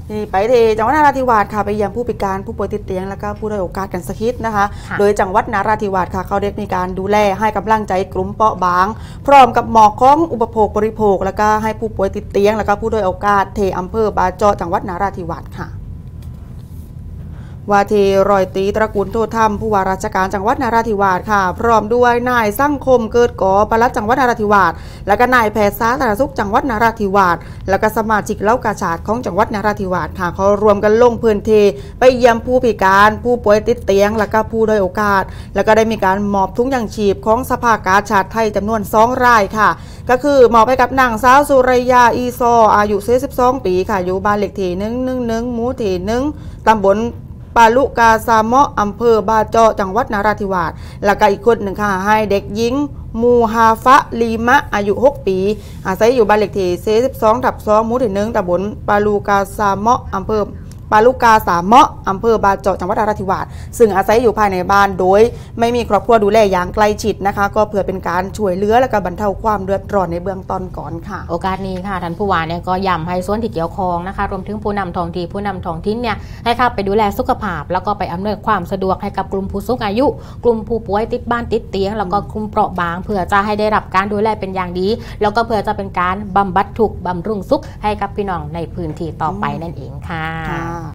นี่ไปที่จังหวัดนราธิวาสค่ะไปเยี่ยมผู้พิการผู้ป่วยติดเตียงแล้วก็ผู้ด้อยโอกาสกันสักนิดนะคะโดยจังหวัดนราธิวาสค่ะเขาได้มีการดูแลให้กำลังใจกลุ่มเปราะบางพร้อมกับหมอกของอุปโภคบริโภคแล้วก็ให้ผู้ป่วยติดเตียงแล้วก็ผู้ด้อยโอกาสเทอำเภอบาเจาะจังหวัดนราธิวาสค่ะว่าที่รอยตีตระกูลโทษธรรมผู้ว่าราชการจังหวัดนราธิวาสค่ะพร้อมด้วยนายสังคมเกิดก่อปลัดจังหวัดนราธิวาสแล้วก็นายแพทย์สาธารณสุขจังหวัดนราธิวาสแล้วก็สมาชิกเล่ากาชาดของจังหวัดนราธิวาสค่ะเขารวมกันลงพื้นที่ไปเยี่ยมผู้พิการผู้ป่วยติดเตียงแล้วก็ผู้ด้อยโอกาสแล้วก็ได้มีการมอบถุงยางชีพของสภากาชาดไทยจำนวน2 รายค่ะก็คือมอบให้กับนางสาวสุริยาอีซออายุ42 ปีค่ะอยู่บ้านเลขที่111หมู่ที่1ตำบลปาลุกาซาเมาะอำเภอบาเจาะจังหวัดนราธิวาสแล้วก็อีกคนหนึ่งค่ะให้เด็กหญิงมูฮาฟะลีมะอายุ6 ปีอาศัยอยู่บ้านเลขที่42/2หมู่ที่1ตำบลปาลุกาซาเมาะอำเภอปาลุกาสามเมาะอำเภอบาเจาะจังหวัดนราธิวาสซึ่งอาศัยอยู่ภายในบ้านโดยไม่มีครอบครัวดูแลอย่างใกล้ชิดนะคะก็เพื่อเป็นการช่วยเหลือและก็บรรเทาความเดือดร้อนในเบื้องต้นก่อนค่ะโอกาสนี้ค่ะท่านผู้ว่าเนี่ยก็ย้ำให้ส่วนที่เกี่ยวข้องนะคะรวมถึงผู้นำท้องถิ่นเนี่ยให้เข้าไปดูแลสุขภาพแล้วก็ไปอำนวยความสะดวกให้กับกลุ่มผู้สูงอายุกลุ่มผู้ป่วยติดบ้านติดเตียงแล้วก็กลุ่มเปราะบางเพื่อจะให้ได้รับการดูแลเป็นอย่างดีแล้วก็เพื่อจะเป็นการบำบัดทุกข์บำรุงสุขให้กับพี่น้องในพื้นที่ต่อไปนั่นเองค่ะ